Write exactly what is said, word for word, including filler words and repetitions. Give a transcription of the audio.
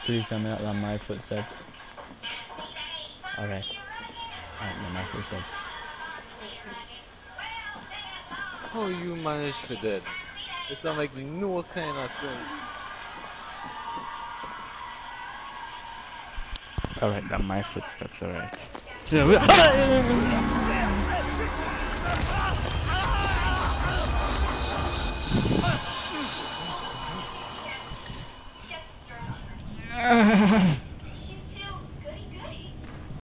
Please tell me that are my footsteps. Alright. Alright, they're my footsteps. How you manage for that? This don't make no kind of sense. Alright, they're my footsteps, alright.